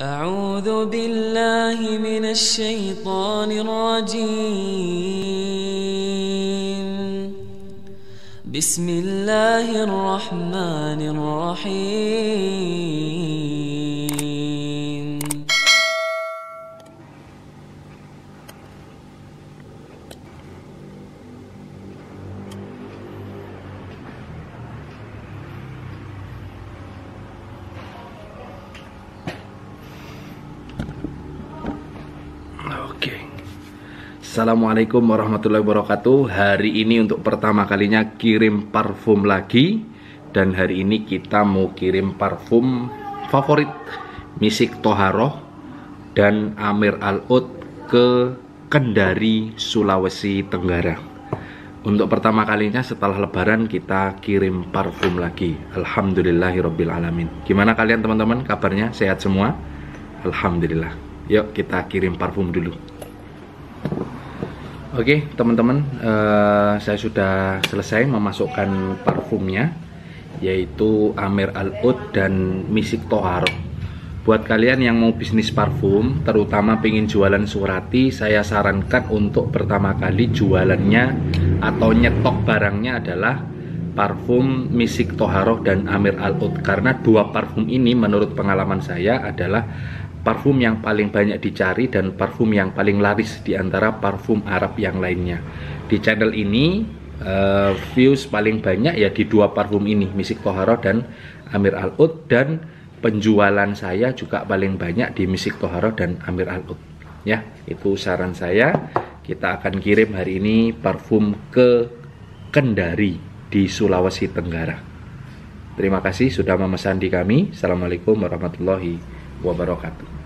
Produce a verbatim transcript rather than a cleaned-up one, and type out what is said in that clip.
أعوذ بالله من الشيطان الرجيم. بسم الله الرحمن الرحيم. Oke. Assalamualaikum warahmatullahi wabarakatuh. Hari ini untuk pertama kalinya kirim parfum lagi. Dan hari ini kita mau kirim parfum favorit Misik Toharoh dan Amir Al-Oud ke Kendari, Sulawesi Tenggara. Untuk pertama kalinya setelah lebaran kita kirim parfum lagi. Alhamdulillahirabbil alamin. Gimana kalian teman-teman, kabarnya sehat semua? Alhamdulillah. Yuk kita kirim parfum dulu. Oke teman-teman, uh, saya sudah selesai memasukkan parfumnya, yaitu Amir Al-Oud dan Misik Toharoh. Buat kalian yang mau bisnis parfum, terutama pengen jualan Surati, saya sarankan untuk pertama kali jualannya atau nyetok barangnya adalah parfum Misik Toharoh dan Amir Al-Oud. Karena dua parfum ini menurut pengalaman saya adalah parfum yang paling banyak dicari dan parfum yang paling laris di antara parfum Arab yang lainnya. Di channel ini uh, views paling banyak ya di dua parfum ini, Misik Toharoh dan Amir Al-Oud, dan penjualan saya juga paling banyak di Misik Toharoh dan Amir Al-Oud. Ya, itu saran saya. Kita akan kirim hari ini parfum ke Kendari di Sulawesi Tenggara. Terima kasih sudah memesan di kami. Assalamualaikum warahmatullahi wabarakatuh.